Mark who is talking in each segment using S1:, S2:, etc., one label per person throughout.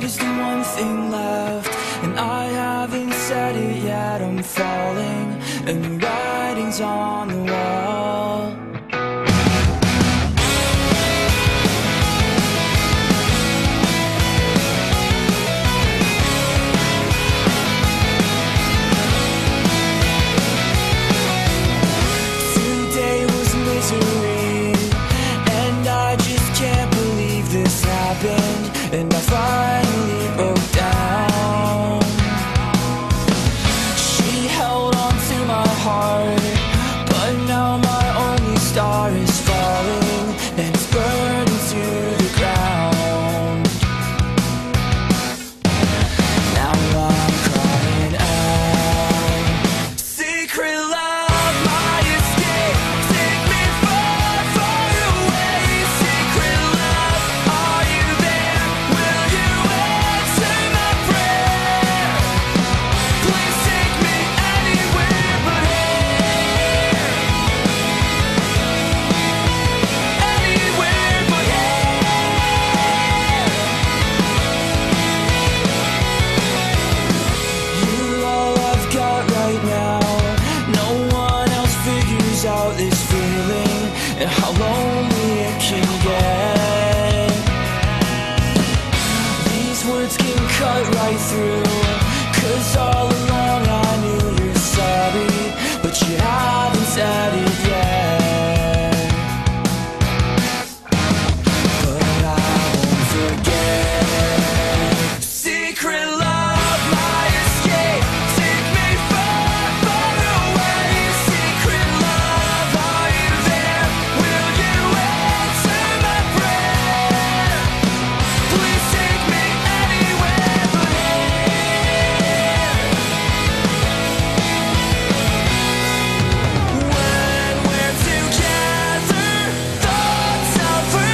S1: night is the one thing left, and I haven't said it yet. I'm falling, and the writing's on the wall. Today was misery, and I just can't believe this happened. And I finally broke down. She held on to my heart, but now my only star is falling, and it's burning to the ground. Now I'm crying out. Secret love, my escape, take me far, far away. Secret love, are you there? Will you answer my prayer? Please take me anywhere but here. Anywhere but here. You're all I've got right now. No one else figures out this feeling and how lonely it can get. These words can cut right through, 'cause all along I knew you're sorry, but you haven't said it yet. But I won't forget. Secret love, my escape, take me far, far away. Secret love, are you there? Will you answer my prayer? Please take me anywhere but here. When we're together, thoughts never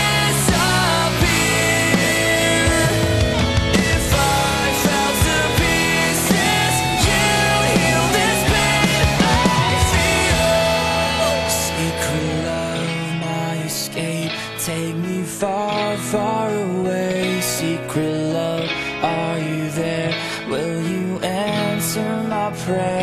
S1: disappear. If I fell to pieces, you heal this pain I feel. Secret love, my escape, take me far, far away. Secret love, are you there? Will you answer my prayer?